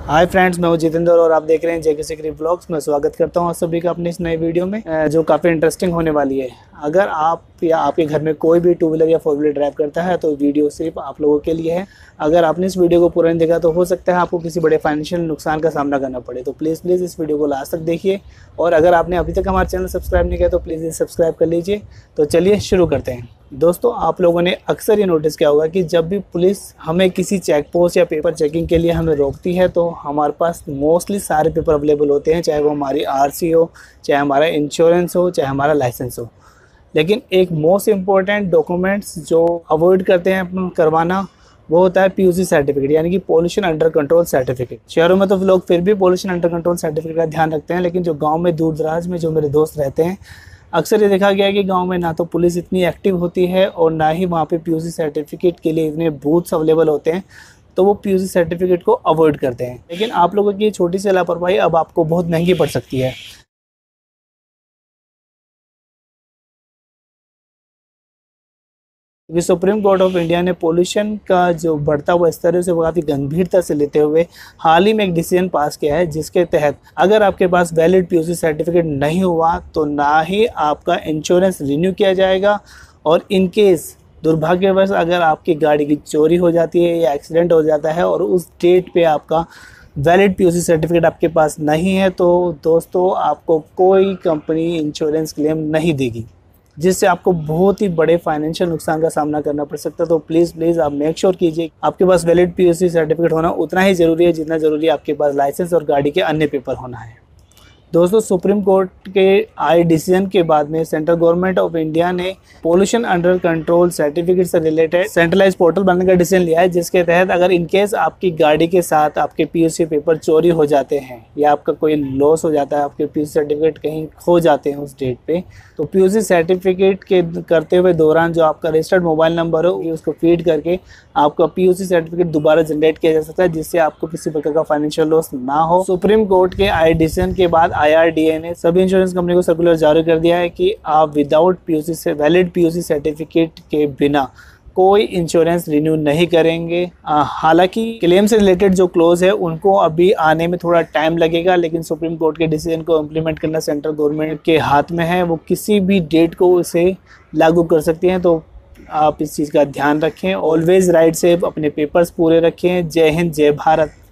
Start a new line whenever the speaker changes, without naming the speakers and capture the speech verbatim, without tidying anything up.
Hi friends, मैं हूं जितेंद्र और आप देख रहे हैं जयकिसिक्री ब्लॉग्स में। स्वागत करता हूं आप सभी का अपनी इस नई वीडियो में जो काफ़ी इंटरेस्टिंग होने वाली है। अगर आप या आपके घर में कोई भी टू व्हीलर या फोर व्हीलर ड्राइव करता है तो वीडियो सिर्फ आप लोगों के लिए है। अगर आपने इस वीडियो को पूरा नहीं देखा तो हो सकता है आपको किसी बड़े फाइनेंशियल नुकसान का सामना करना पड़े। तो प्लीज़ प्लीज़ इस वीडियो को लास्ट तक देखिए, और अगर आपने अभी तक हमारा चैनल सब्सक्राइब नहीं किया तो प्लीज़ सब्सक्राइब कर लीजिए। तो चलिए शुरू करते हैं। दोस्तों, आप लोगों ने अक्सर ये नोटिस किया होगा कि जब भी पुलिस हमें किसी चेक पोस्ट या पेपर चेकिंग के लिए हमें रोकती है तो हमारे पास मोस्टली सारे पेपर अवेलेबल होते हैं, चाहे वो हमारी आरसी हो, चाहे हमारा इंश्योरेंस हो, चाहे हमारा लाइसेंस हो। लेकिन एक मोस्ट इम्पॉर्टेंट डॉक्यूमेंट्स जो अवॉइड करते हैं अपन करवाना, वो होता है पीयूसी सर्टिफिकेट, यानी कि पोल्यूशन अंडर कंट्रोल सर्टिफिकेट। शहरों में तो लोग फिर भी पोल्यूशन अंडर कंट्रोल सर्टिफिकेट का ध्यान रखते हैं, लेकिन जो गाँव में दूर दराज में जो मेरे दोस्त रहते हैं, अक्सर ये देखा गया है कि गांव में ना तो पुलिस इतनी एक्टिव होती है और ना ही वहाँ पे पीयूसी सर्टिफिकेट के लिए इतने बूथ्स अवेलेबल होते हैं, तो वो पीयूसी सर्टिफिकेट को अवॉइड करते हैं। लेकिन आप लोगों की छोटी सी लापरवाही अब आपको बहुत महंगी पड़ सकती है। क्योंकि सुप्रीम कोर्ट ऑफ इंडिया ने पोल्यूशन का जो बढ़ता हुआ स्तर है उसे काफ़ी गंभीरता से लेते हुए हाल ही में एक डिसीजन पास किया है, जिसके तहत अगर आपके पास वैलिड पीयूसी सर्टिफिकेट नहीं हुआ तो ना ही आपका इंश्योरेंस रिन्यू किया जाएगा, और इन केस दुर्भाग्यवश अगर आपकी गाड़ी की चोरी हो जाती है या एक्सीडेंट हो जाता है और उस डेट पे आपका वैलिड पीयूसी सर्टिफिकेट आपके पास नहीं है, तो दोस्तों आपको कोई कंपनी इंश्योरेंस क्लेम नहीं देगी, जिससे आपको बहुत ही बड़े फाइनेंशियल नुकसान का सामना करना पड़ सकता है। तो प्लीज़ प्लीज़ आप मेक श्योर कीजिए आपके पास वैलिड पीयूसी सर्टिफिकेट होना उतना ही ज़रूरी है जितना ज़रूरी आपके पास लाइसेंस और गाड़ी के अन्य पेपर होना है। दोस्तों, सुप्रीम कोर्ट के आए डिसीजन के बाद में सेंट्रल गवर्नमेंट ऑफ इंडिया ने पोल्यूशन अंडर कंट्रोल सर्टिफिकेट से रिलेटेड सेंट्रलाइज पोर्टल बनाने का डिसीजन लिया है, जिसके तहत अगर इनकेस आपकी गाड़ी के साथ आपके पीयूसी पेपर चोरी हो जाते हैं या आपका कोई लॉस हो जाता है, आपके पीयूसी सर्टिफिकेट कहीं खो जाते हैं उस डेट पे, तो पीयूसी सर्टिफिकेट के करते हुए दौरान जो आपका रजिस्टर्ड मोबाइल नंबर हो उसको फीड करके आपका पीयूसी सर्टिफिकेट दोबारा जनरेट किया जा सकता है, जिससे आपको किसी प्रकार का फाइनेंशियल लॉस ना हो। सुप्रीम कोर्ट के आए डिसीजन के बाद आई आर डी ए ने सभी इंश्योरेंस कंपनी को सर्कुलर जारी कर दिया है कि आप विदाउट पीयूसी से वैलिड पीयूसी सर्टिफिकेट के बिना कोई इंश्योरेंस रिन्यू नहीं करेंगे। हालांकि क्लेम से रिलेटेड जो क्लोज है उनको अभी आने में थोड़ा टाइम लगेगा, लेकिन सुप्रीम कोर्ट के डिसीजन को इम्प्लीमेंट करना सेंट्रल गवर्नमेंट के हाथ में है, वो किसी भी डेट को उसे लागू कर सकती हैं। तो आप इस चीज़ का ध्यान रखें, ऑलवेज राइट से अपने पेपर्स पूरे रखें। जय हिंद, जय भारत।